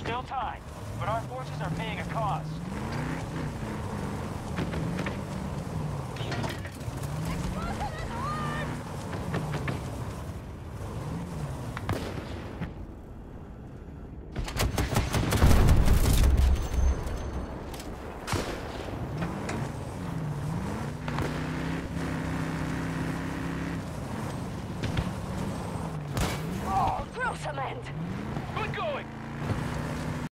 still time, but our forces are paying a cost. Cement!